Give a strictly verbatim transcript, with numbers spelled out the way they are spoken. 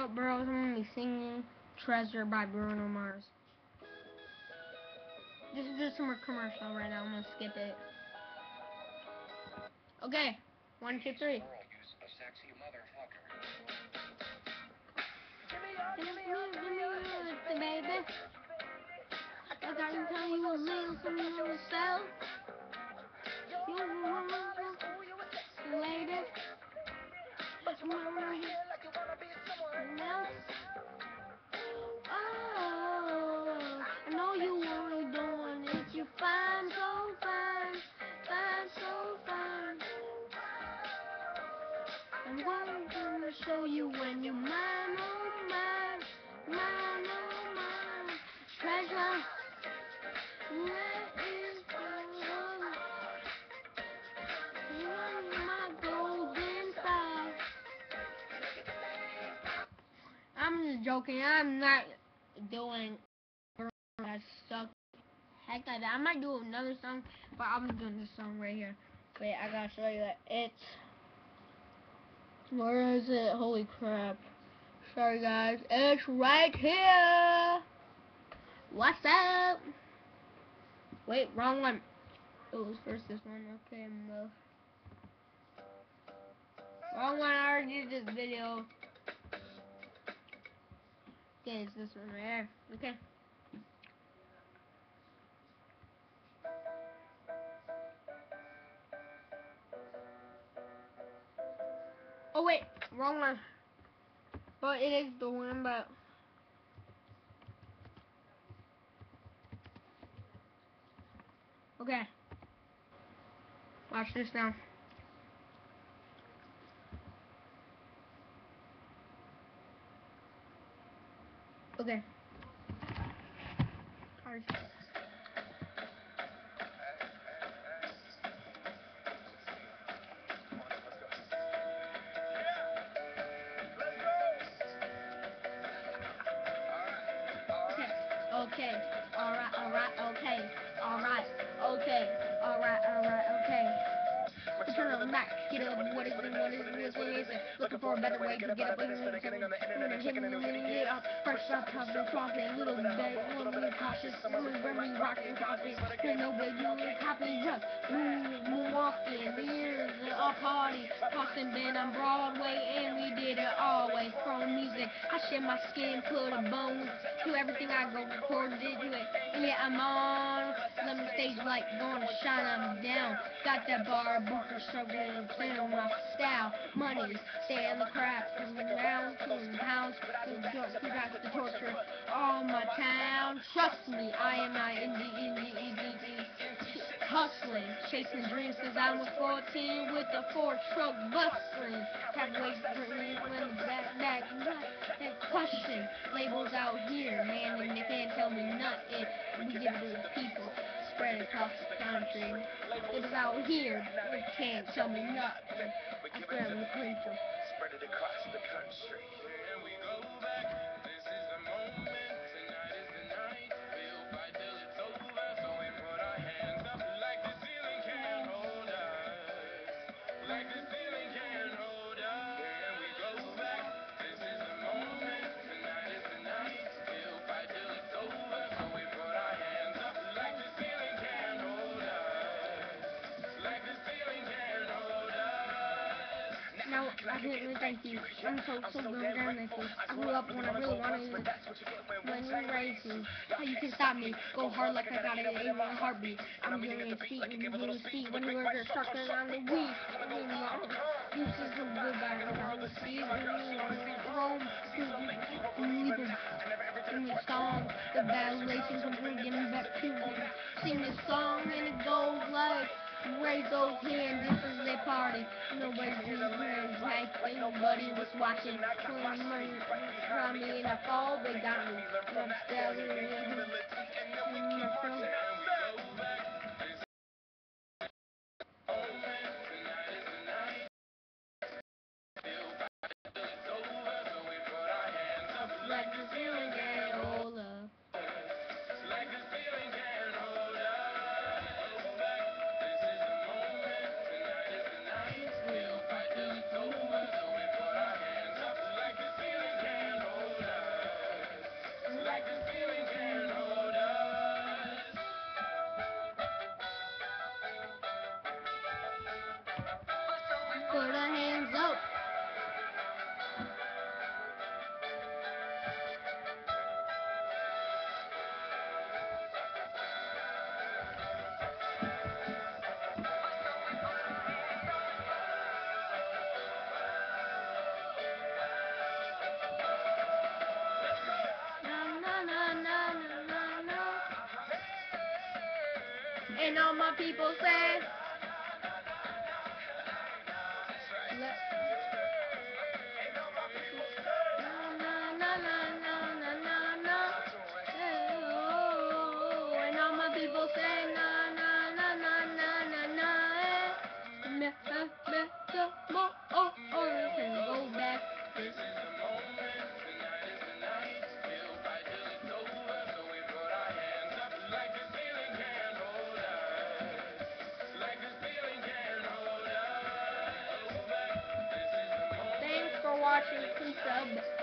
up, bros? I'm gonna be singing Treasure by Bruno Mars. This is just a commercial right now. I'm gonna skip it. Okay, one, two, three. Give me, give me, give me, baby. I gotta tell you a little something on yourself. You want to lady. But you wanna hear like you wanna be someone else. Oh, I know you wanna do it. You fine, so fine, fine, so fine. I'm gonna show you when you mine, oh mine, mine, oh mine. Treasure, where is the love? You're my golden star. I'm just joking. I'm not doing that stuff. Heck, like that. I might do another song, but I'm doing this song right here. Wait, I gotta show you that. It's where is it? Holy crap! Sorry guys, it's right here. What's up? Wait, wrong one. It was first this one. Okay, no. Wrong one. I already did this video. Okay, it's this one right here. Okay. Oh wait, wrong one. But it is the one, but okay. Watch this now. Okay. Hard. Okay, alright, alright, okay, alright, okay, alright, alright, okay. Return of the Mac, get up, what is it, what is it, what is it? Looking for a better way to get up, instead of getting on the internet, hitting the minute up. Fresh up, tough and frothy, little bit, little bit cautious, little bit rocking coffee. There's no way you can copy, just move, walking, here's a party. Tossing been on Broadway, and we did it always. From music, I shed my skin, put a bone to everything I go recorded to it. And yeah, I'm on the stage like gonna shine, I'm down. Got that bar, booker, struggling, playing on my style. Money, stay in the craft, from round to pounds, who got the torture all my town. Trust me, I am not indie, indie, indie, indie. Hustling, chasing dreams since I was fourteen with the Ford truck bustling. Have ways for me when the back, back, that question. Labels out here, man, and they can't tell me nothing. We give it to the people, spread across the country. Labels out here, they can't tell me nothing. I swear I'm the preacher. Spread it across the country. Here we go back. This is the moment. Tonight is the night. We'll fight till it's over. So we put our hands up like the ceiling can't hold us. Like the ceiling can't hold us. Here we go back. This is the moment. Tonight is the night. We'll fight till it's over. So we put our hands up like the ceiling can't hold us. Like the ceiling can't hold us. Now, I didn't really thank you. I'm so, so good down with you. I grew up when I really wanted to. When you're racing, how you can stop me? Go hard like I got it in my heartbeat. I'm getting it feet and you're getting feet when you're stuck on the weed. You see some good guys around the sea. When you're home, you sing the song. The violations of getting back to them. Sing the song and it goes like. Raise those hands if it's their party. Nobody's hands like nobody was watching. Pulling money from me and I fall, they got me. I'm staring at him. Like the feeling can't hold up. Like the feeling can't hold up. This is the moment. Tonight is the night. We'll fight till it's over. So we put our hands up like the feeling can't hold up. Put our hands up. Na na na na na na. And all my people say. Let Na na na na na na na. Oh, and all my people say na na na na na na na. Eh. Me me me the mo oh oh. Can go back. This is the moment. Tonight is the night. We'll fight till it's over. So we put our hands up like this feeling can't hold us. Like this feeling can't hold us back. This is the moment. Thanks for watching. Please sub.